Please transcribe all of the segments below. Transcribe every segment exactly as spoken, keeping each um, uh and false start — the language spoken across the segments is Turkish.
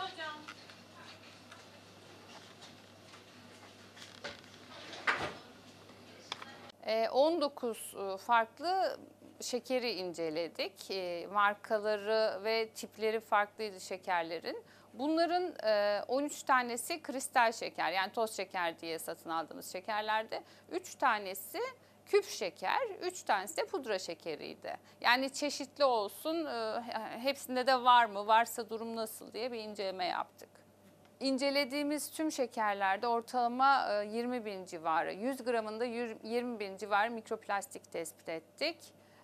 on dokuz farklı şekeri inceledik. Markaları ve tipleri farklıydı şekerlerin. Bunların on üç tanesi kristal şeker, yani toz şeker diye satın aldığımız şekerlerde. üç tanesi küp şeker, üç tanesi de pudra şekeriydi. Yani çeşitli olsun, hepsinde de var mı, varsa durum nasıl diye bir inceleme yaptık. İncelediğimiz tüm şekerlerde ortalama yirmi bin civarı, yüz gramında yirmi bin civarı mikroplastik tespit ettik.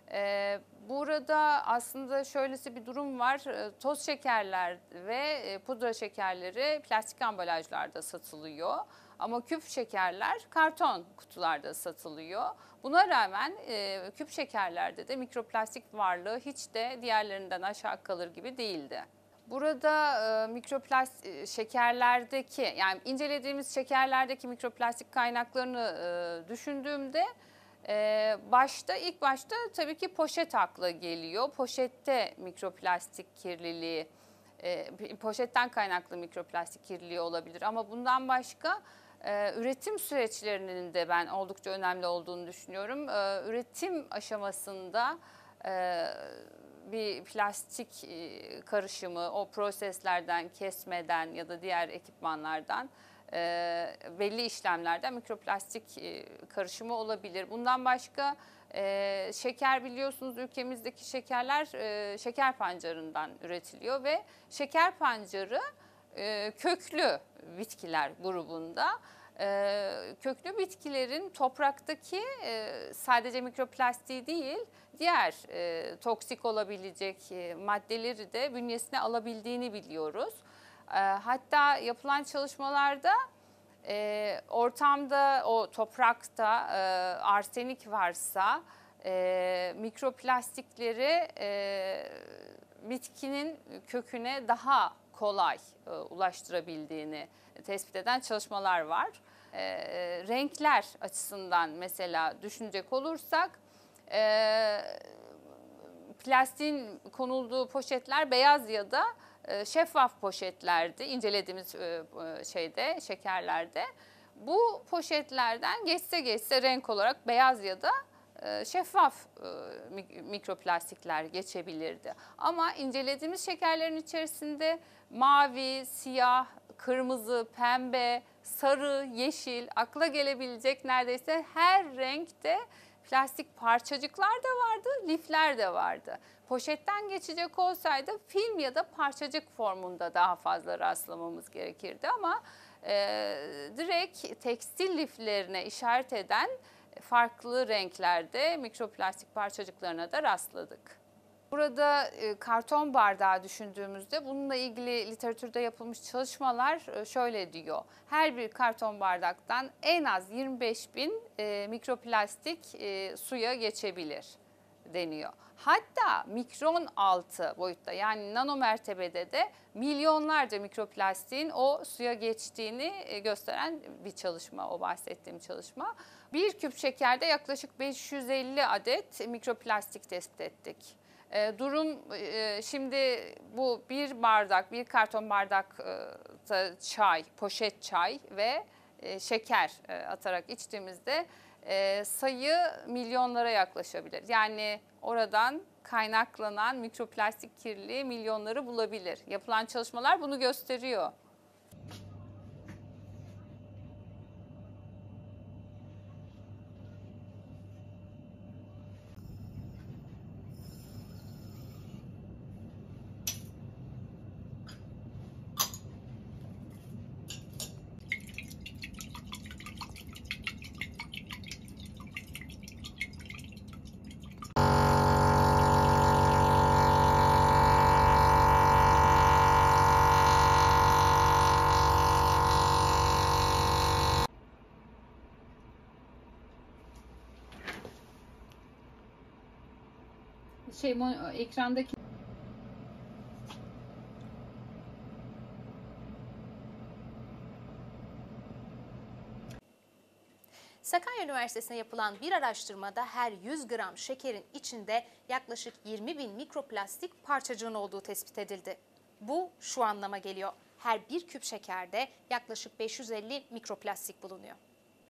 Burada aslında şöylesi bir durum var, toz şekerler ve pudra şekerleri plastik ambalajlarda satılıyor. Ama küp şekerler karton kutularda satılıyor. Buna rağmen küp şekerlerde de mikroplastik varlığı hiç de diğerlerinden aşağı kalır gibi değildi. Burada e, mikroplastik şekerlerdeki, yani incelediğimiz şekerlerdeki mikroplastik kaynaklarını e, düşündüğümde e, başta ilk başta tabii ki poşet akla geliyor. Poşette mikroplastik kirliliği, e, poşetten kaynaklı mikroplastik kirliliği olabilir ama bundan başka e, üretim süreçlerinin de ben oldukça önemli olduğunu düşünüyorum. E, üretim aşamasında e, bir plastik karışımı, o proseslerden, kesmeden ya da diğer ekipmanlardan, belli işlemlerden mikroplastik karışımı olabilir. Bundan başka şeker, biliyorsunuz ülkemizdeki şekerler şeker pancarından üretiliyor ve şeker pancarı köklü bitkiler grubunda. Köklü bitkilerin topraktaki sadece mikroplastiği değil, diğer e, toksik olabilecek e, maddeleri de bünyesine alabildiğini biliyoruz. E, hatta yapılan çalışmalarda e, ortamda, o toprakta e, arsenik varsa e, mikroplastikleri e, bitkinin köküne daha kolay e, ulaştırabildiğini tespit eden çalışmalar var. E, renkler açısından mesela düşünecek olursak, E, plastiğin konulduğu poşetler beyaz ya da e, şeffaf poşetlerdi incelediğimiz e, şeyde, şekerlerde. Bu poşetlerden geçse geçse renk olarak beyaz ya da e, şeffaf e, mikroplastikler geçebilirdi. Ama incelediğimiz şekerlerin içerisinde mavi, siyah, kırmızı, pembe, sarı, yeşil, akla gelebilecek neredeyse her renkte plastik parçacıklar da vardı, lifler de vardı. Poşetten geçecek olsaydı film ya da parçacık formunda daha fazla rastlamamız gerekirdi ama e, direkt tekstil liflerine işaret eden farklı renklerde mikroplastik parçacıklarına da rastladık. Burada e, karton bardağı düşündüğümüzde bununla ilgili literatürde yapılmış çalışmalar e, şöyle diyor. Her bir karton bardaktan en az yirmi beş bin e, mikroplastik e, suya geçebilir deniyor. Hatta mikron altı boyutta, yani nano mertebede de milyonlarca mikroplastiğin o suya geçtiğini e, gösteren bir çalışma, o bahsettiğim çalışma. Bir küp şekerde yaklaşık beş yüz elli adet mikroplastik tespit ettik. E, durum e, şimdi bu bir bardak, bir karton bardak e, çay, poşet çay ve e, şeker e, atarak içtiğimizde e, sayı milyonlara yaklaşabilir. Yani oradan kaynaklanan mikroplastik kirliliği milyonları bulabilir. Yapılan çalışmalar bunu gösteriyor. Şey, ekrandaki Sakarya Üniversitesi'ne yapılan bir araştırmada her yüz gram şekerin içinde yaklaşık yirmi bin mikroplastik parçacığın olduğu tespit edildi. Bu şu anlama geliyor. her bir küp şekerde yaklaşık beş yüz elli mikroplastik bulunuyor.